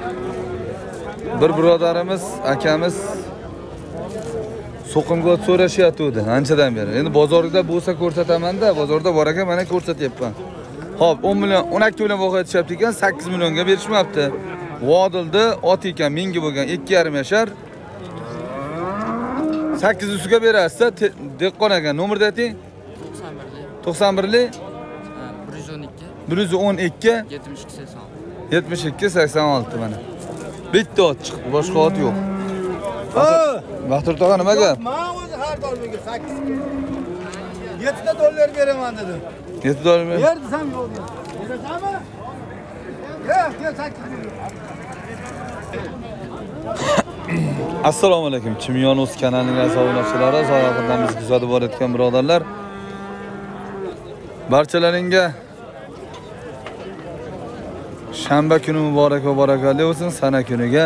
Bir birodarimiz, akamiz so'qimga so'rashyapti anchadan beri. Endi bozorda bo'lsa ko'rsataman-da, bozorda bor ekan, mana ko'rsatyapman. Xo'p, 10 million, 12 million vaqt aytishyapti ekan, 8 millionga berishmabdi. Vodildi, ot ekan, menga bo'lgan 2,5 yashar. 800 ga berasiz, dehqon ekan. Nomerni ayting. 91lik 112 72 86 mana. Bitta ot chiqdi, boshqa ot yo'q. Baxtur tog'a nima gap? Men o'zi har dollarga 8 7 ta dollar beraman dedim. 7 dollar mi? Yer desam yo'q. Berasanmi? Yo'q, 8. Assalomu alaykum. Chimyonuz kanalining aziz obunachilari, uzoqdan bizni kuzatib borayotgan birodarlar. Barchalaringga shanba kuni muborak va barakatli bo'lsin. Sana kuniga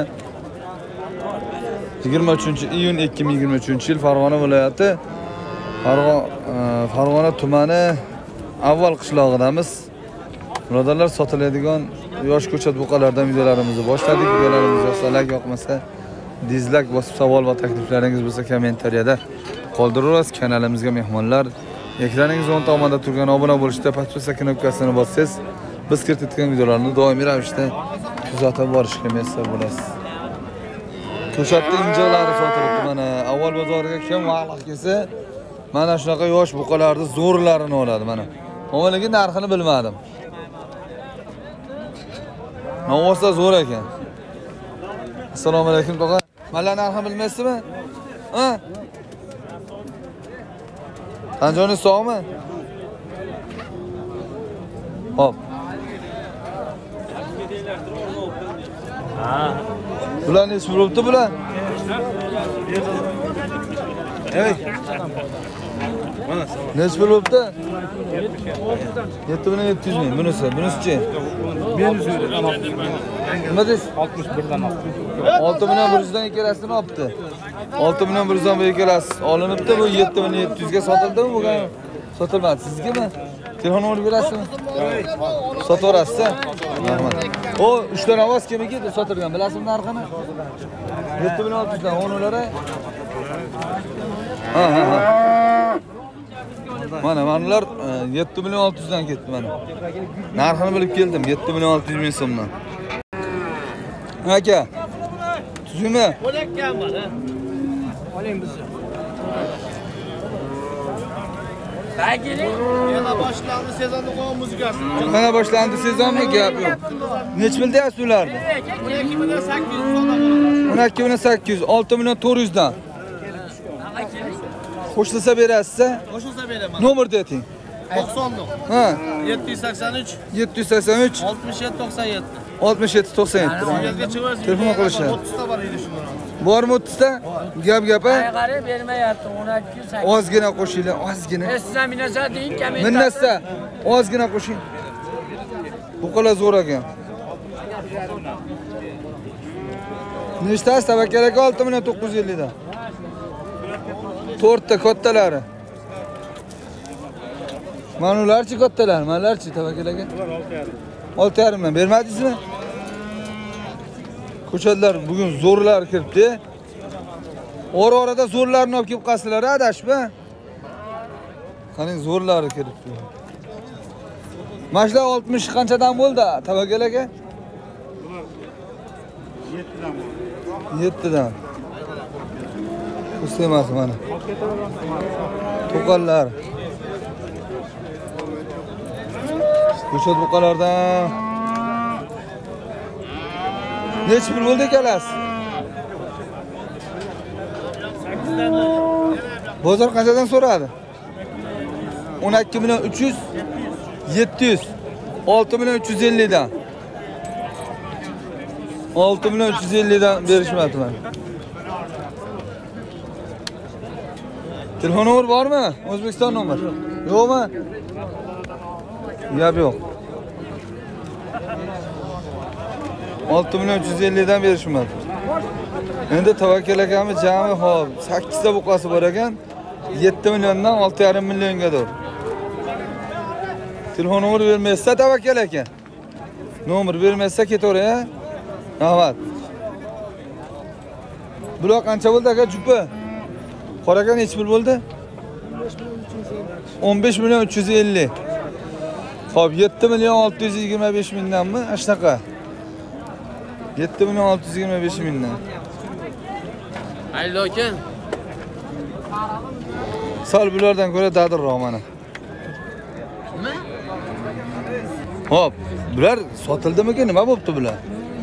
23-iyun 2023-yil Farg'ona viloyati Farg'ona tumani avval qishlog'idamiz. Birodarlar, sotiladigan yosh ko'chat buqalardan videolarimizni boshladik. Videolarimiz yoqsa like, yoqmasa dislike bosib, savol va takliflaringiz bo'lsa kommentariyada qoldirasiz. Kanalimizga mehmonlar, ekraningiz o'ng tomonda turgan obuna bo'lishda pastda knopkasini bossangiz, biz kiritgan videolarni doimiy ravishda kuzatib borishga muvaffaq bo'lasiz. Ko'chatning injalari sotilibdi. Mana avval bozoriga kim vaqt kelsa, mana shunaqa yosh buqalarning zo'rlarini oladi mana. Avvaliga narxini bilmadim. Navosa zo'r ekan. Assalomu alaykum tog'a. Mana narxini bilmaysizmi? Ha? Qanjoni sog'mi? Hop. Ha. Bular nech bo'libdi bular? Ey. Mana nech bo'libdi? 7,700 ming. Bunisi-chi? Nima deysiz? 61 dan oldi. 6 million 100 dan ikkalasini olibdi. 6 million 100 dan bu ikkalasi olinibdi. Bu 7,700 ga sotildimi bu? Sotilmadi. Sizgami? Telefon olib berasizmi? Sotaverasiz-a? Rahmat. O 3 ta ovoz kimiki sotilgan, bilasizmi narxini? 7,600 dan onulari. Ha. Mana bular 7,600 dan ketdi mana. Narxini bilib keldim, 7,600 ming so'mdan. Aka. Tuzumi? Bo'lakkan bor, ha. Oling bizni. Yana boshlandi sezonni qo'ygan muzikasi. Mana boshlandi sezonmi? Gap yo'q. Nech pul deyapsiz ularni? 12 million 800 so'm. 12 million 800, 6 million 400 dan. Qo'shilsa berasiz-a? Qo'shilsa beraman. Nomerni ayting. 90. Ha. 783 783 67 97. 67 97. Telefon qilishadi. 30 ta bor edi shundan. Bormi 30 ta? Gap-a? Qarab bermayapti 12 Ozgina qo'shinglar, ozgina. Sizlar minasa deyin kommentar. Minnatsa, ozgina qo'shing. Bu qo'la zo'r ekan. Nechtasi tavakkal aka? 6 million 950 dan. 4 ta kattalari. Manularchi kattalar, manlarchi tavakkal aka? 6,5 million bermadingizmi? Ko'chatlar bugun zo'rlar kiribdi. Ora-orada zo'rlarni olib kelib qasizlar, adashma. Qarang, zo'rlari kiribdi. Mashlar 60 qanchadan bo'ldi, tavakkal aka? 7 dan bo'ldi. 7 dan. Ustemas mana. To'qallar. Ko'chat buqalardan nech pul bo'ldi ekalasi? 8 dan. Bozor qanchadan so'radi? 12 million 300 700 6 million 350 dan. 6 million 350 dan berishmadi mana. Telefon nomeri bormi? O'zbekiston nomeri. Yo'qmi? Gap yo'q. 6 million 350 dan berishmadi. Endi tavakkal akamiz jami hop 8 ta buqasi bor ekan. 7 milliondan 6,5 milliongadir. Telefon nomeri bermaysa tavakkal aka. Nomer bermaysa ketaver-a. Rahmat. Bular qancha bo'ldi aka jupi? Qoraga necha pul bo'ldi? 15 milyon 350. Xo'p, 7 milyon 625 mingdanmi? Ashnaqa. 7 milyon 625 mingdan. Hayırlı olsun. Sal bulardan ko'ra dadilroq mana. Xo'p, bular sotildimi-ki? Nima bo'pti bular?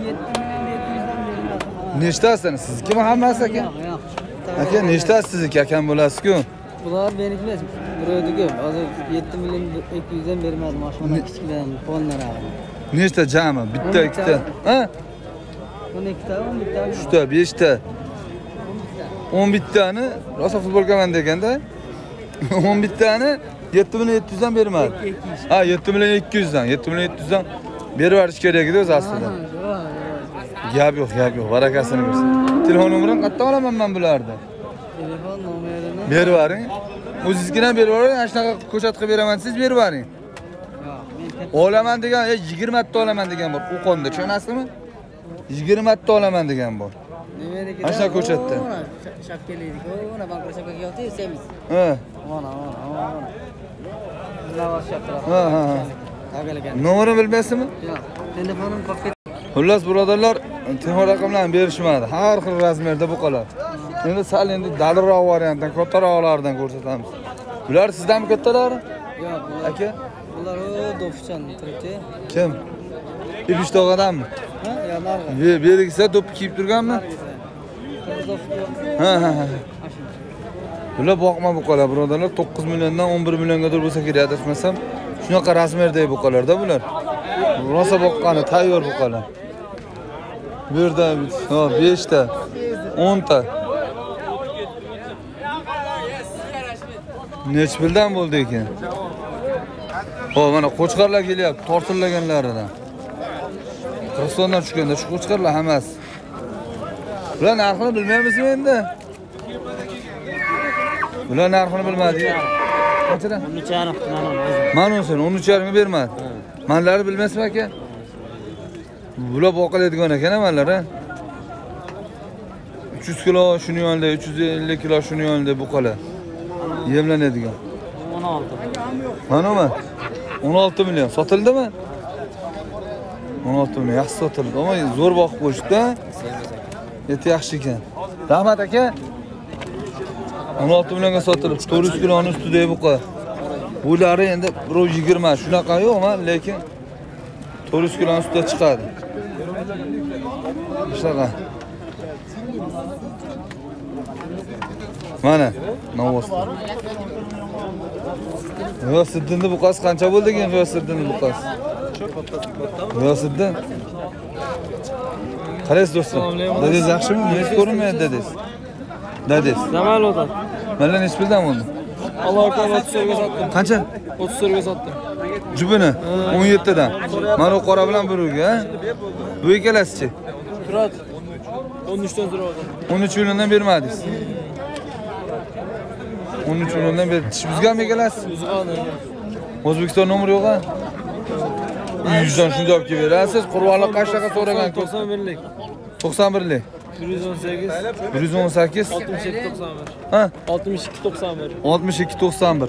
Nechtasini? Siznikimi hammasi aka? Aka, nechtasi sizniki akam bo'lasiz-ku? Bular beniki emas. Birovniki. Hozir 7 milyon 200 dan bermadim. Mashina kichikdan polnaradi. Nechta jami? Bitta, ikkita. Ha? 12 ta, 11 ta. 3 ta, 5 ta. 11 tani rosa futbolkaman deganda 11 tani 7 milyon 700 dan bermadi. Ha, 7 milyon 200 dan, 7 milyon 700 dan berib berish kerak edi o'zi aslida. Gap yo'q, barakasini bersin. Telefon nomerini qayerdan olaman men bularni? Telefon nomerini Berib bering. O'zingizga berib bering, ana shunaqa ko'chat qilib beraman, siz berib bering. Olaman degan, 20 ta olaman degan bor. Qo'qonda, tushunasizmi? 20 ta olaman degan bor. nimeniki? Ana shunaqa ko'chatda. Shapkalaydik. Ona bankra shapkaga yo'qdi, semiz. Ha. Ona. Lavash shapkalar. Ha. Agalagan. Nomerini bilmaysizmi? Yo'q. Telefonim qolib ketdi. Xullas birodarlar, telefon raqamlarini berishmadi. Har xil razmerda buqalar. Endi sal dalilroq variantdan, kattaroqlardan ko'rsatamiz. Bular sizdanmi kattalari? Yo'q, Aka, bular do'pchan turibdi. kim? Ibish tog'adanmi? Ha, yo, narga. Berigisa do'p kiyib turganmi? Ha. Bular boqma buqalar birodarlar, 9 milliondan 11 milliongadir bo'lsa kerak, adashmasam. Shunaqa razmerdagi buqalarda bular. Rosa boqqani tayyor buqalar. Bu yerda 5 ta, 10 ta. Nech puldan bo'ldi ekan? Xo'p, mana qo'chqarlar kelyapti, tortillaganlaridan. Qirg'izistondan tushganda shu qo'chqarlar hammasi. Bular narxini bilmaymizmi endi? Bular narxini bilmadik. Qanchadan? 13.5 Mana o'zini 13.5 bermadi. Manlari bilmaysizmi aka? Bular boqiladigan ekan manlar, ha? 300 kilo shuni yonida, 350 kilo shuni yonida buqalar. Yemlanadigan. 16. Manami? 16 milyon sotildimi? 16 milyon yaxshi sotildi. Ama zo'r boqib qo'yishdi. Eti yaxshi ekan. Rahmat aka. 16 milyonga sotilib, 400 kiloni ustidagi buqa. Bulari endi 120 shunaqa yo'qmi, lekin 400 kiloni ustida chiqadi. Shunaqa. Mana, Novos. G'iyosiddinning buqasi qancha bo'ldi ekan G'iyosiddinning buqasi? G'iyosiddin. Qaraysiz do'stlar. Dadingiz yaxshimi? Nima ko'rinmayapti dadingiz? Dadingiz. Zamal o'tadi. Mana nech puldan bo'ldi? Alloh akbar 30 so'mga sotdim. Qancha? 30 so'mga sotdim. Jubini 17 dan. Mana u qora bilan birga, ha? Bu ikkalasichi? Turadi. 13 dan turadi. 13 milliondan bermadingiz. 13 milliondan berib, tish buzganmi ikkalasiz? Buzg'ani. O'zbekiston nomeri yo'q-a? 100 dan shunday olib kelib berasiz. Qurbonlik qanchaga so'ragan? 91lik. 91lik. 118. 118. 62 91. Ha? 62 91. 62 91.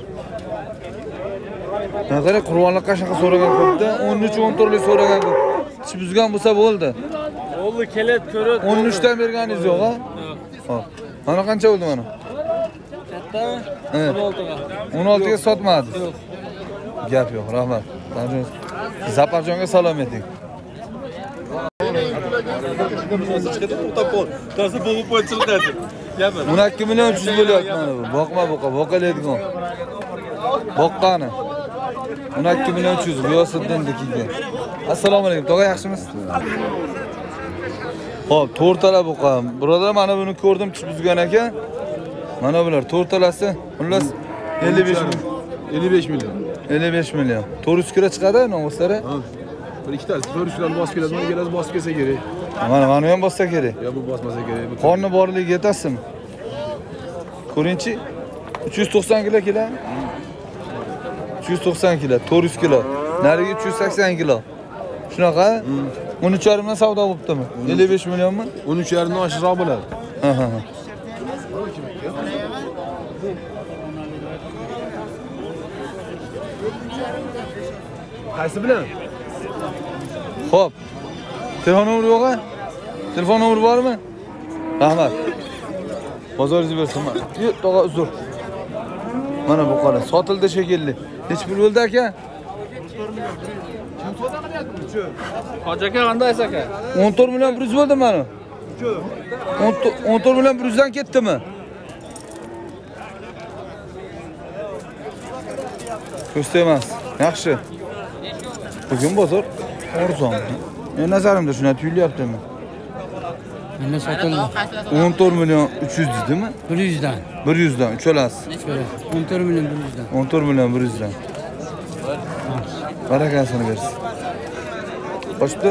Naqara qurbonlik qanchaga so'ragan ko'pda? 13 14lik so'ragan ko'p. Tish buzgan bo'lsa bo'ldi. Oldi kelet ko'rib. 13 dan berganingiz yo'q-a? Xo'p. Mana qancha bo'ldi mana? Kattami? Evet. 16ga. 16 ga sotmadi. Yo'q. Gap yo'q, rahmat. Zaparjonga salom eting. Nasıl bulup açıldı? 12 milyon 300 bo'lyapti mana bu. Boqma buqa, boqalaydigan. Boqqani. 12 milyon 300 G'iyosiddinnikiga. Assalomu alaykum, tog'a yaxshimisiz? Xo'p, to'rtala buqa. Birodar, mana buni ko'rdim, tish buzgan ekan. Mana bular to'rtalasi, xullas 55 milyon. 55 milyon. 55 milyon. 400 kilo chiqadi, nomuslari? Bir iki tanesi 400 kilo basıp gelmez. Bunu gelmez basıp gelse gerek. Mana ham bossa kerak. Ya bu basmasa gerek. Qorni borligi yetasizmi? Ko'ringchi. 390 kilo kela. 390 kilo, 400 kilo. Nariga 380 kilo. Shunaqa? 13,5 savdo bo'libdimi? 55 millionmi? 13,5 oshiqroq bo'ladi. Ha. Qaysi bilan? Xo'p. Telefon nomeri yo'q-a? Telefon nomeri bormi? Rahmat. Bozoringiz bersin. Yo'q, tog'a uzr. Mana bu qara sotildi shekilli. Nech pul bo'ldi aka? Hoji aka qandaysiz aka? 14 million 100 bo'ldi mana. 14 million 100 dan ketdimi? Ko'sta emas. Yaxshi. Bugun bozor arzon. Men nazarimda shuna tuyulyaptimi? Menda sotildi. 14 million 300 dedimi? 100 dan. 100 dan uchalasi. 14 million 100 dan. 14 million 100 dan. Barakasini bersin. Qo'shibdi?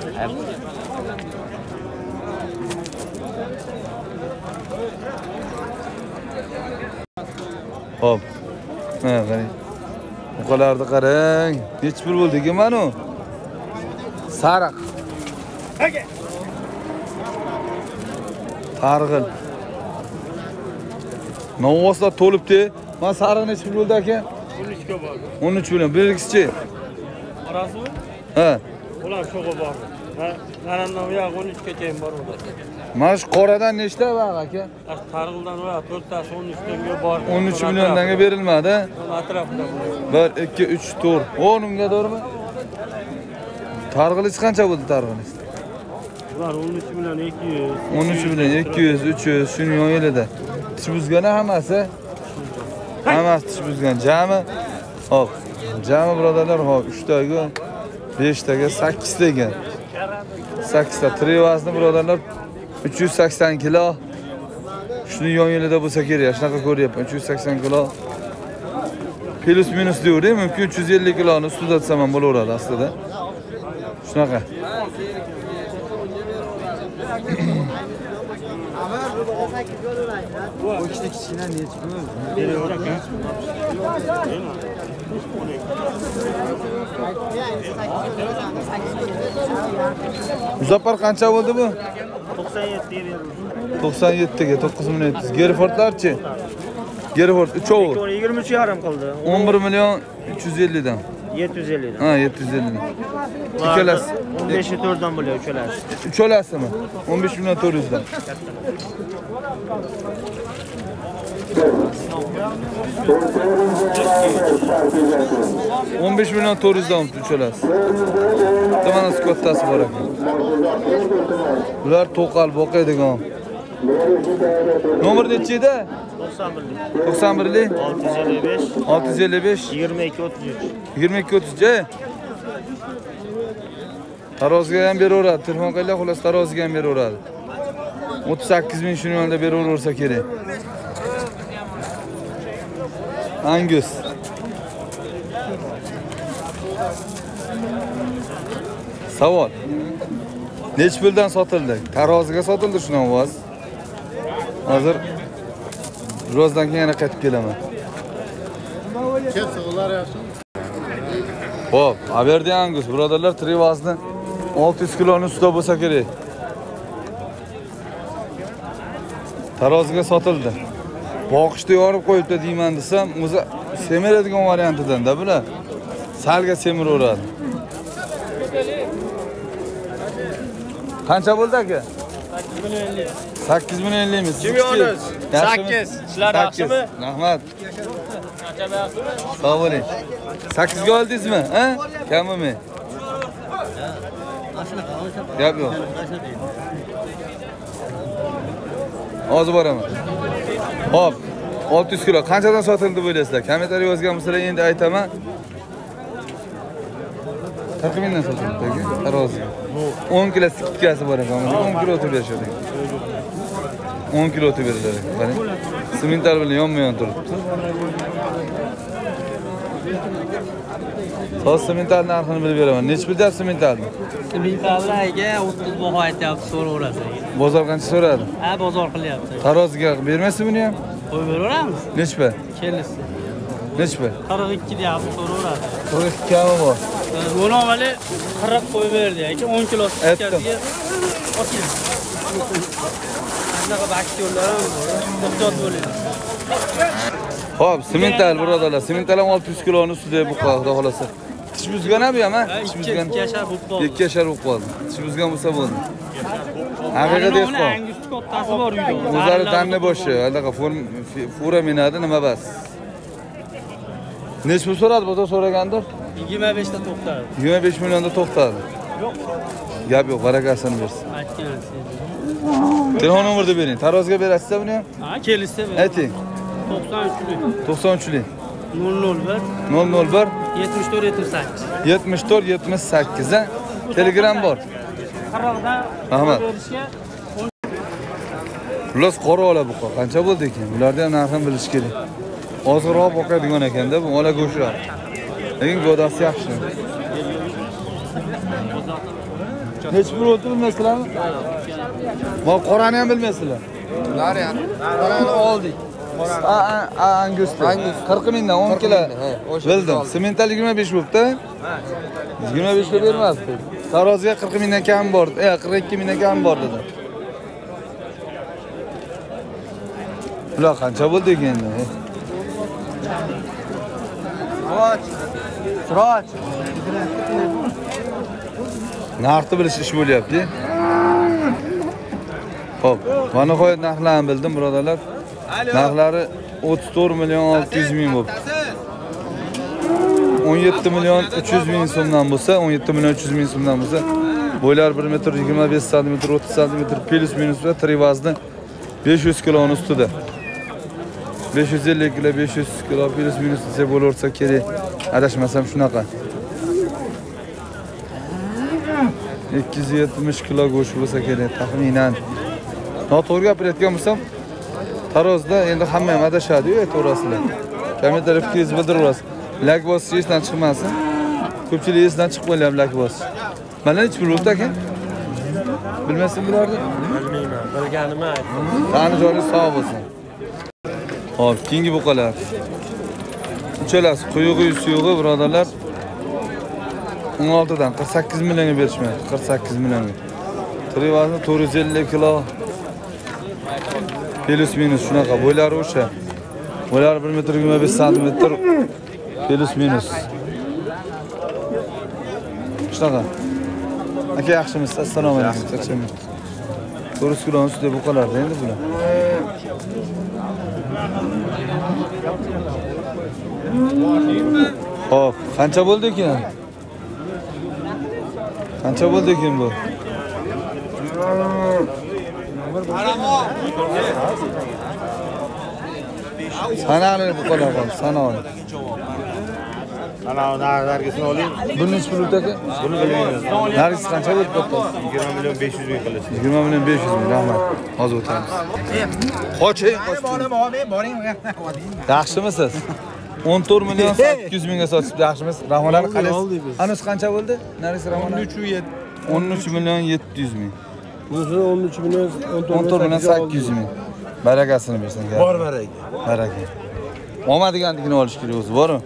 Hop. Mana qarang. Buqalarni qarang. Nech pul bo'ldi ekan mana u? Sariq. Targ'il. Novvoslar to'libdi. Mana sariq nech pul bo'ldi aka? 13 ga bor. 13 million. Bergisichi. Orasimi? Ha. Ular sho'g'i bor. Qaramdan u yoq 13 gacha bor ular. Mana shu qoradan nechta bor aka? Targ'ildan ular 4 tasi 13 ga bor. 13 milliondan berilmadi. Atrofida bor. 1 2 3 4. O'nimga to'g'rimi? Targ'ilish qancha bo'ldi targ'ilish? Ular 13 million 200. 13 million 200 300 shuni yo'yilida. Tish buzgani hammasi? Hammasi tish buzgan. Jami? Hop. Jami birodarlar, hop 3 taga 5 taga 8 taga. 8 ta trivazni birodarlar 380 kilo. Shuni yo'yilida bo'lsa kerak. Shunaqa ko'ryapman. 380 kilo. Plus minus deydi, mumkin 350 kiloni ustida desam ham bo'laveradi aslida. Shunaqa. Bu ikkita kichkina nech pul? Muzaffar qancha bo'ldi bu? 97 ga berildi. 97 ga 9 million 700. Gerfordlarchi? Gerford 3'ovi 23,5 qildi. 11 million 350 dan. 750 dan. Ha, 750 dan. İkkalasi 15 4 dan bo'lyapti uchalasi. Uchalasimi? 15 million 400 dan. $15 milyon 400 dan uchalasi. Mana kattasi bor ekan. Bular to'qal boqadigan. Nomer nechi edi? 91lik 655 22 33. 22 33. Taroziga ham beraveradi. Telefon qilinglar, xolos taroziga ham beraveradi. 38 ming shuni yonida beraversa kerak. Angus. Savol. Nech puldan sotildi? Taroziga sotildi shuni ovoz. Hozir birozdan keyin yana qaytib kelaman. Kelsa ular yaxshi. Hop, aberdi Angus, birodarlar, trivazni 600 kiloni ustida bo'lsa kerak. Taroziga sotildi. Boqishda yorib qo'yibdi deyman desam, o'zi semiradigan variantidan-da bular. Salga semiraveradi. Qancha bo'ldi aka? 8 million 50 ming. Kim yoniz? 8. Sizlar yaxshimi? Rahmat. Qancha yaxshimi? Sog' bo'ling. 8 ga oldingizmi? Ha? Kammi? Gap yo'q. Hozir boraman. Hop, 600 kilo. Qanchadan sotildi bo'ylaysizlar? Kommentariy yozgan bo'lsanglar endi aytaman. 40 mingdan sotildi aka, tarozi. 10 kilo sikkasi bor ekan. 10 kilo o'tib berishadi. 10 kilo o'tib beriladi. Qarang. Semental bilan yonma-yon turibdi. Hozir semental narxini bilib beraman. Nech pul deyapsiz sementalni? Sementallarga 30 baho aytyapti, so'raverasiz. Bozor qancha so'radi? Ha, bozor qilyapti. Taroziga bermaysiz buni ham? Qo'yib beramiz. Nechpa? Kelisi. Nechpa? 42 deyapti, so'raverasiz. 42 kami bor. Buni avvali qirib qo'yib berdi. Keyin 10 kilo ichkariga oting. Anaqa aktyorlar ham to'xtat bo'ladi. Xo'p, simental birodarlar, simental ham 600 kiloni ustida bu xudo xolasa. Tish buzgan ham ham, ha? Tish buzgan. 2 yashar bo'lib qoldi. 2 yashar bo'lib qoldi. Tish buzgan bo'lsa bo'ldi. Haqiqatda dehqon. Angus kattasi bor uyda. O'zlari tanni boshi, anaqa fura minadi, nima bas. Nech pul so'radi bozor so'ragandir? 25 ta to'xtadi. 25 millionda to'xtadi. Gap yo'q, barakasini bersin. Aytgansiz. Telefon nomerni bering. Tarozga berasiz buni ham? Ha, kelishsa ber. Ayting. 93lik 001 001 74 78. 74 78 ha? Telegram bor. Qirg'ida Rahmat. berishga Xullas qora ola bu qancha bo'ldi ekan? Ularda ham narxini bilish kerak. Ozroq boqadigan ekanda bu ola go'shlar. Lekin godasi yaxshi. Hech bir o'tib bilmaysizlarmi? Bu qorani ham bilmaysizlar. Ular ham. Qorani oldik. Angus. 40 mingdan 10 kilo. Bildim. Simental 25 bo'libdi. 25 ga bermasdi. Taroziga 40 mingdan kam bor. 42 mingdan kam bor dedi. Ular qancha bo'ldi endi? Siroj. Narxni bilish ish bo'lyapti. Xo'p, mana qo'yib narxlarni bildim birodarlar. Narxlari 34 million 600 ming bo'libdi. 17 million 300 ming so'mdan bo'lsa, 17 million 300 ming so'mdan bo'lsa, bo'ylar 1 metr 25 cm, 30 cm plus minus va trivazni 500 kiloni ustida. 550 kilo, 500 kilo plus minus desa bo'laversa kerak. Adashmasam shunaqa. 270 kilo go'sht bo'lsa kerak taxminan. Noto'g'ri gapirayotgan bo'lsam, tarozda endi hamma ham adashadi-yu, to'g'risizlar. Kommentariyada fikringizni bildirasiz. Like bosish esdan chiqmasin. Ko'pchilik esdan chiqib qo'ygan like bosish. Mana hech bir bo'ldi aka. Bilmasin bularni? bilmayman. Bilganimni aytdim. Qani joyingiz sog' bo'lsin. Hop, keyingi buqalar. Uchalasi quyug'i, suyug'i birodarlar 16 dan 48 millionga berishmaydi. 48 millionga. Trivazni 450 kilo. Plus minus shunaqa. Bo'ylari o'sha. Bo'ylari 1 metr 25 cm. Plus minus. Shunaqa. Aka yaxshimisiz? Assalomu alaykum. Charchamaysiz. 400 kilo ustida buqalarda endi bular. Hop, qancha bo'ldi ekan? Qancha bo'ldi ekan bu? Sanani buqalar bor, sanani. Ana nargisini oling. Buni nech pul aka? Buni bilmayman. Nargis qancha bo'ldi to'g'ri? 20 million 500 ming qilasiz. 20 million 500 ming, rahmat. Hozir o'tamiz. Qoching, boring. Yaxshimisiz? 14 million 800 mingga sotibdi, yaxshimisiz? Rahmonani qalaysiz? Anasi qancha bo'ldi? Nargis Rahmon 13 million 700 ming. Bunisi 13 million 14 million 800 ming. Barakasini bersin. Bor baraka. Baraka. Olmadigandikini olish kerak o'zi, bormi?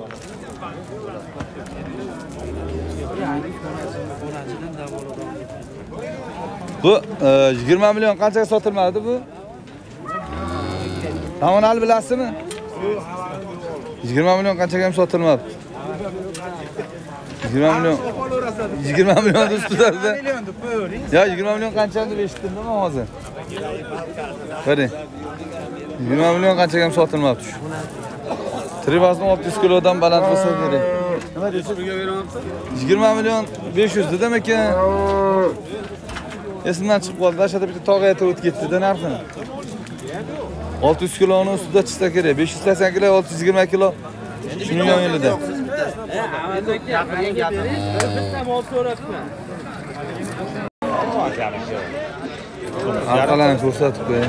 Bu 20 million qanchaga sotilmadi bu? Ramonali bilasizmi? 20 million qanchaga ham sotilmabdi. 20 million. 20 million ustida. Ya 20 million qancha deb eshitdim men hozir. Qarang. 20 million qanchaga ham sotilmabdi shu. Trivazni 600 kilodan baland bo'lsa kerak. Nima deysiz? 20 million 500 dedim ekan. Esimdan chiqib qoldi. Dashada bitta tog'a aytib o'tib ketdi-da narxini. 600 kiloni ustida chiqsa kerak. 580 kilo, 620 kilo. Shuning yo'lida. Arqalarni ko'rsatib qo'y.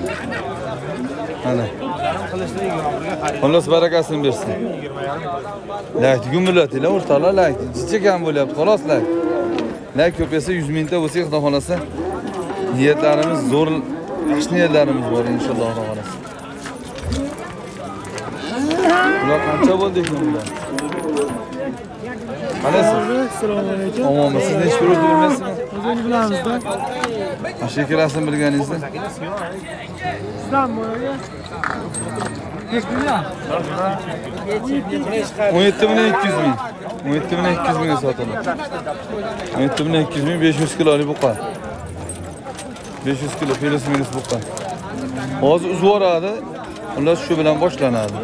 Mana. Xullas barakasini bersin. Like gumulatinglar, o'rtoqlar, like. Jichakam bo'lyapti, xolos like. Like ko'paysa 100 mingta bo'lsa, xudo xolasa, niyatlarimiz zo'r, yaxshi niyatlarimiz bor inshaalloh, xudo xolasa. Ular qancha bo'ldi ekan ular? Qalaysiz? Assalomu alaykum. Omonmi? Siz hech bir o'zini bilmaysizmi? O'zingiz bilamizda. Shekarasini bilganingizni? Sizdan bo'yaga. 17.200 ming. 17.200 mingga sotiladi. 17.200 ming 500 kilolik buqa. 500 kilo plus minus buqa. Hozir uzib yuboradi. Xullas shu bilan boshlanadi.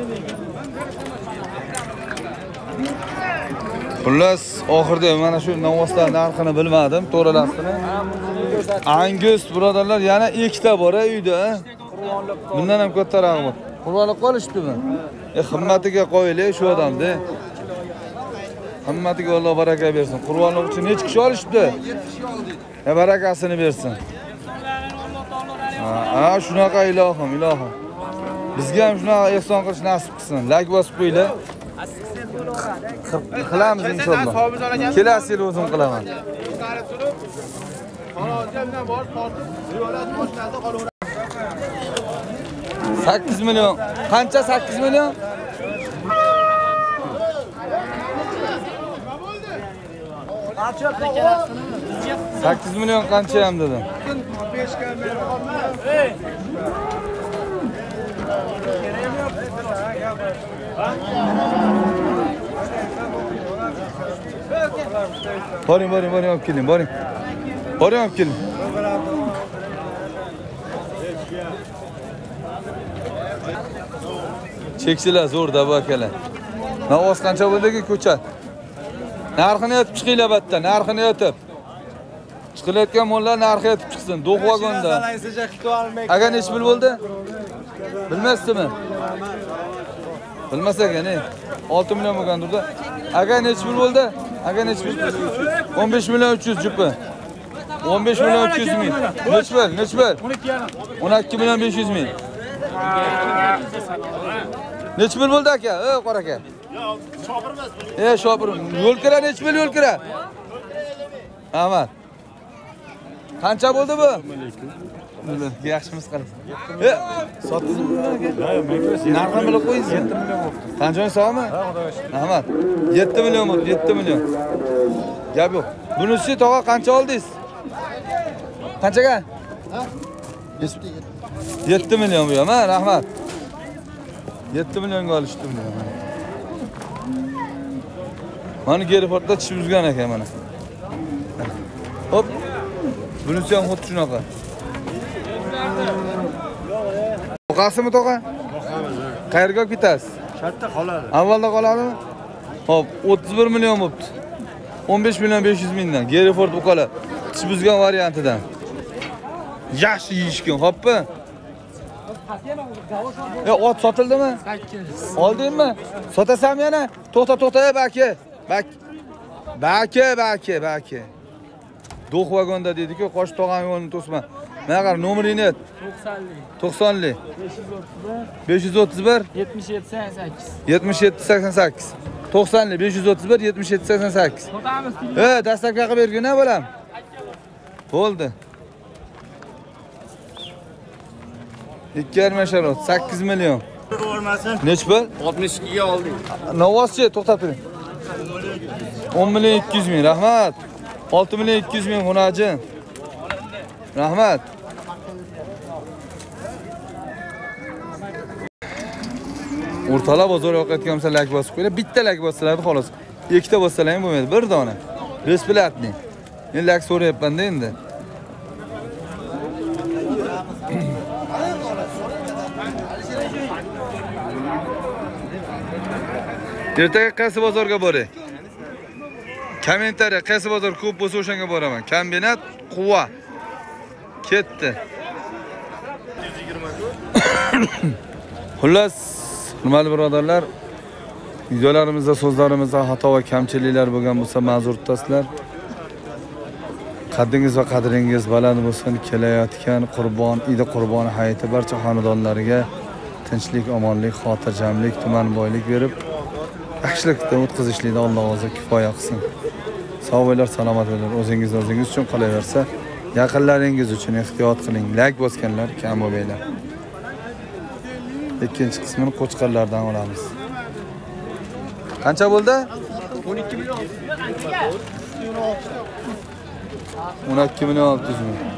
Xullas oxirida mana shu novvoslar narxini bilmadim, to'g'rilasini. Angus birodarlar yana ikkita bor uyda. Bundan ham kattaroq bor. Qurbonlik qolishibdimi? Himmatiga qo'yaylik shu odamda. Himmatiga Alloh baraka bersin. Qurbonlik uchun necha kishi olishibdi? Barakasini bersin. Shunaqa ilohim, ilohim. Bizga ham shunaqa ehson qilish nasib qilsin. Like bosib qo'yinglar. Qilamiz inshaalloh. Kelasi yil o'zim qilaman. 8 milyon. Qancha 8 milyon? Sakkiz milyon qancha ham dedim. Boring olib keling, boring. Boring olib keling. Cheksilar zo'rda bu akalar. Navoz qancha bo'ldiki ko'chat? Narxini aytib chiqinglar batda, narxini aytib. Chiqilayotgan mollar narxi aytib chiqsin, do'q vagonda. Agar nech pul bo'ldi? Bilmaysizmi? Bilmasa ekan, 6 million bo'lgandir-da. Agar nech pul bo'ldi? Agar nech pul? 15 million 300 jupi. 15 million 300 ming. Nech pul? 12 million 500 ming. Nech pul bo'ldi aka? Qora aka. Shopir. Yo'l kira nech pul yo'l kira? Ahmad. Qancha bo'ldi bu? Yaxshimiz qarang. Sotdingizmi aka? Narxini bilib qo'yingiz. 7 million bo'ldi. Qancha sog'mi? Ahmad. 7 million bo'ldi, 7 million. Gap yo'q. Bunisi tog'a qancha oldingiz? Qanchaga? 7 million bu ham, rahmat. 7 millionga olishdi buni. Mana Gerfordda tish buzgan ekan mana. Hop. Bunisi ham xuddi shunaqa. To'qasimi to'qa? Qayerga ketasiz? Shartda qoladi. Avvalda qoladimi? Hop, 31 million bo'pti. 15 million 500 mingdan Gerford buqalar tish buzgan variantidan. Yaxshi yeyishgan, hoppa. Ot sotildimi? 8. Oldingmi? Sotasan yana? To'xta, baki. Baki. Do'q vagonda dedi-ku, qosh tog'am yo'lini to'sma. Mana qara, nomeringni ayt. 90li. 531 77 88. 90li 531 77 88. Dastlabki qilib bergin-a bolam. Bo'ldi. 2,5 sharot 8 million. Nech pul? 62 ga oldik. Novoschi to'xtab turing. 10 million 200 ming, rahmat. 6 million 200 ming xonajin. Rahmat. O'rtalab bozor yoqayotgan bo'lsa lak bosib qo'yinglar. Bitta lak bossalardi xolos. Ikkita bossalar ham bo'lmaydi, bir dona. Besplatniy. Men lak so'rayapman-da endi. Ertaga qaysi bozorga boray? Kommentariya qaysi bozor ko'p bo'lsa o'shanga boraman. Kombinat Quva. Ketdi. Xullas, hurmatli birodarlar, videolarimizda so'zlarimizda xato va kamchiliklar bo'lgan bo'lsa ma'zur tutasizlar. Qaddingiz va qadringiz baland bo'lsin. Kelayotgan Idi Qurboni hayiti barcha xonadonlariga tinchlik, omonlik, xotirjamlik, tuman boylik berib yaxshilikda o'tkazishlikda Alloh o'zi kifoya qilsin. Sog' bo'linglar, salomat bo'linglar. O'zingiz uchun qolaversa, yaqinlaringiz uchun ehtiyot qiling. Like bosganlar kam bo'lmanglar. Ikkinchi qismini qo'chqarlardan olamiz. Qancha bo'ldi? 12 milyon 600 ming.